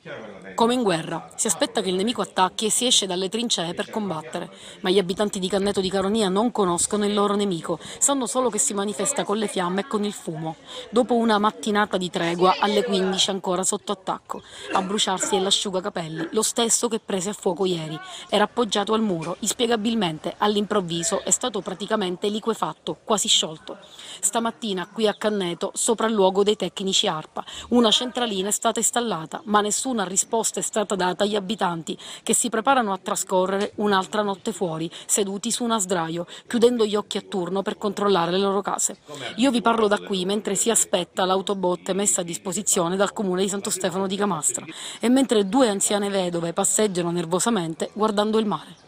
Come in guerra, si aspetta che il nemico attacchi e si esce dalle trincee per combattere, ma gli abitanti di Canneto di Caronia non conoscono il loro nemico, sanno solo che si manifesta con le fiamme e con il fumo. Dopo una mattinata di tregua, alle 15 ancora sotto attacco. A bruciarsi è l'asciugacapelli, lo stesso che prese a fuoco ieri. Era appoggiato al muro, inspiegabilmente, all'improvviso, è stato praticamente liquefatto, quasi sciolto. Stamattina, qui a Canneto, sopralluogo dei tecnici ARPA, una centralina è stata installata, ma nessuna risposta è stata data agli abitanti che si preparano a trascorrere un'altra notte fuori, seduti su una sdraio, chiudendo gli occhi a turno per controllare le loro case. Io vi parlo da qui mentre si aspetta l'autobotte messa a disposizione dal comune di Santo Stefano di Camastra e mentre due anziane vedove passeggiano nervosamente guardando il mare.